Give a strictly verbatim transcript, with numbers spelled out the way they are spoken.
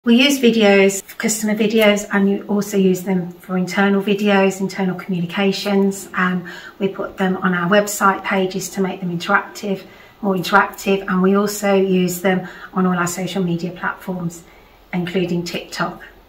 We use videos for customer videos, and you also use them for internal videos, internal communications. Um, we put them on our website pages to make them interactive, more interactive, and we also use them on all our social media platforms, including TikTok.